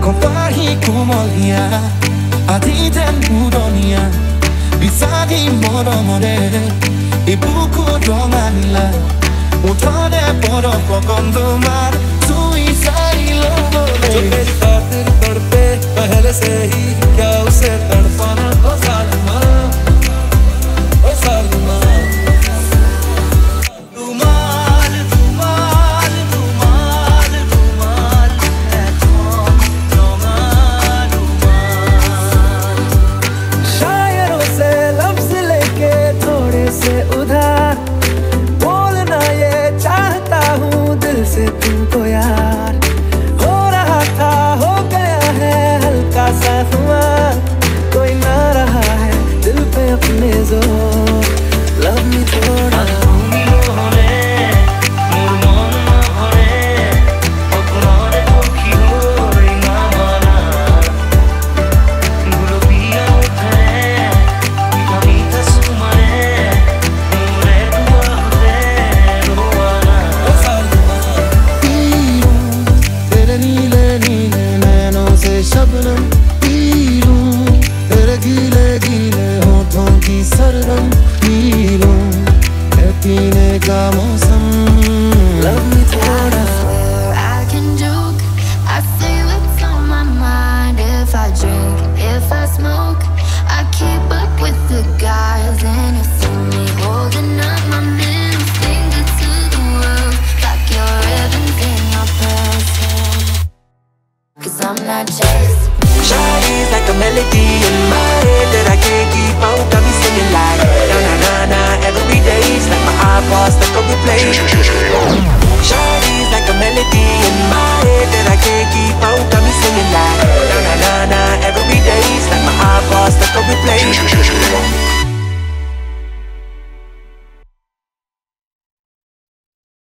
compahi comolia adiden udonia bisadi monomore e buku romanila utone poro pogondumar suicide lobole जो मेरी खातिर तड़पे पहले से ही क्या उसे तड़पाना ओ सालिमा रुमाल रुमाल रुमाल रुमाल है कौन रुमाल रुमाल शायरों से लफ्ज लेके थोड़े से उधार बोलना ये चाहता हूँ दिल से तुमको यार हो रहा था हो गया है हल्का सा खुमार कोई ना रहा है दिल पे अपने जोर लव मी थोड़ा शबनम